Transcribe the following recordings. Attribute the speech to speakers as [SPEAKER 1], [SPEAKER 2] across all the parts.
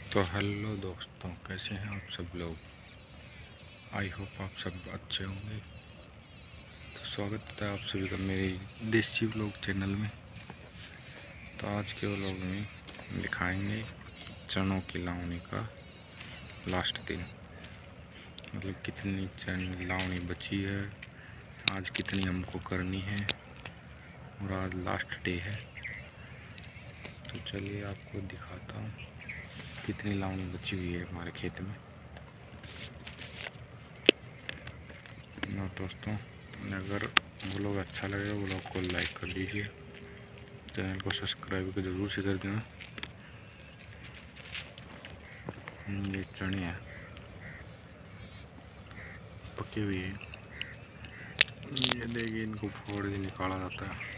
[SPEAKER 1] तो हेलो दोस्तों, कैसे हैं आप सब लोग। आई होप आप सब अच्छे होंगे। तो स्वागत है आप सभी का मेरे देसी व्लॉग चैनल में। तो आज के व्लॉग में दिखाएंगे चनों की लावनी का लास्ट दिन, मतलब कितनी चन लावनी बची है, आज कितनी हमको करनी है और आज लास्ट डे है। तो चलिए आपको दिखाता हूँ कितनी लावनी बची हुई है हमारे खेत में। ना दोस्तों, अगर व्लॉग अच्छा लगे व्लॉग को लाइक कर दीजिए, चैनल को सब्सक्राइब को जरूर से कर देना। ये चने हैं, पकी हुई है। ये देखिए, इनको फोड़ के निकाला जाता है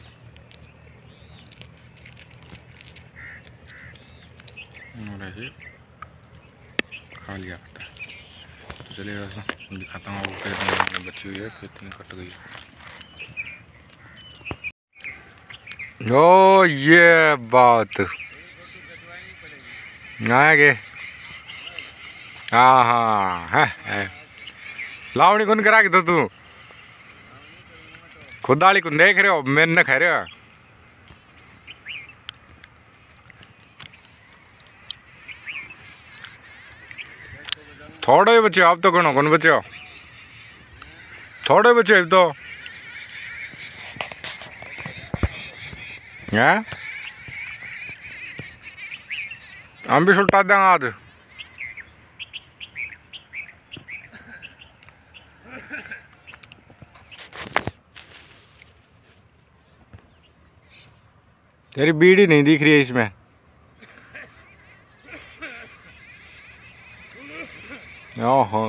[SPEAKER 1] और ऐसे खा लिया जाता है। तो चलिए दोस्तों दिखाता हूँ आपको कितनी बची हुई है, कितनी कट गई। ओ ये बात आगे, हाँ हाँ है लावणी कौन करा के तो तू खुदाली को देख रहे हो, मैंने न खा रहे हो। थोड़े ही बचे आप तो, कौन कौन बचे हो, थोड़े बचे अब तो हैं। हम भी सुलटा देंगे आज। तेरी बीड़ी नहीं दिख रही है इसमें। ओहो